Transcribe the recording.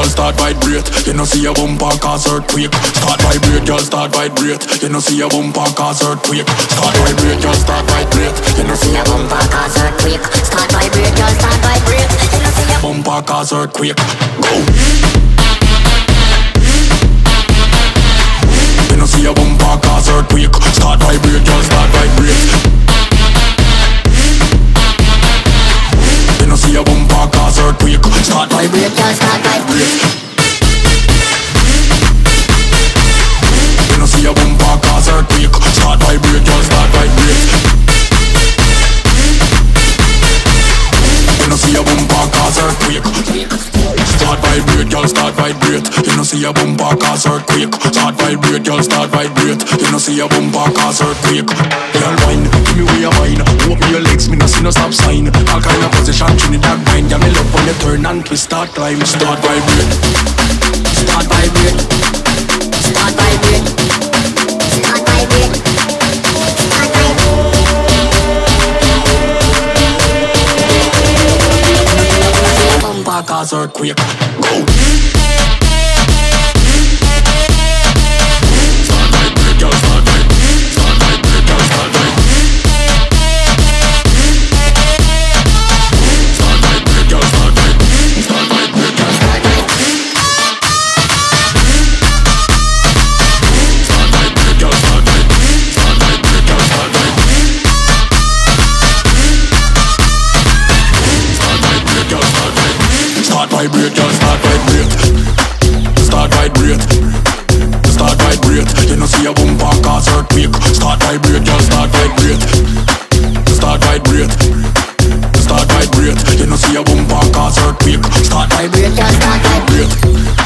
girl, start vibrate. You know see a bumper cause earthquake. Start vibrate, girl, start vibrate. You know see a bumper cause earthquake. Start vibrate, girl, start vibrate. You know see a bumper cause earthquake. Start vibrate, girl, start vibrate. You know see a bumper cause earthquake. Go. You know see a bumper cause earthquake. Start vibrate, girl, start vibrate. You know see a bumper cause earthquake. Start vibrate, girl, start vibrate. You know see a bumper cause earthquake. Start vibrate, girl, start vibrate. You know see a bumper cause earthquake. Start vibrate, girl, start vibrate. You know see a bumper cause earthquake. Start vibrate, girl, start vibrate. You know see a bumper cause earthquake. Girl, wine, give me where you wine. Open your legs, me no see no stop sign. All kind of position, Trinidad wine. Yeah, me love when you turn and twist, start climb. Start vibrate. Start vibrate. Start vibrate. Start vibrate. Start vibrate. Bumper cause earthquake. Go. Start vibrate, girl, start vibrate. Start vibrate, girl, start vibrate. Start vibrate, girl, start vibrate. Start vibrate, girl, start vibrate. Start vibrate, girl, start vibrate. Start vibrate, girl, start vibrate. Start vibrate, girl, start vibrate. Start vibrate, girl, start vibrate. Start vibrate. Start vibrate. You know see a bumper cause earthquake. Start vibrate, girl, start vibrate. Start vibrate. Start vibrate. You know see a bumper cause earthquake. Start vibrate, girl, start vibrate.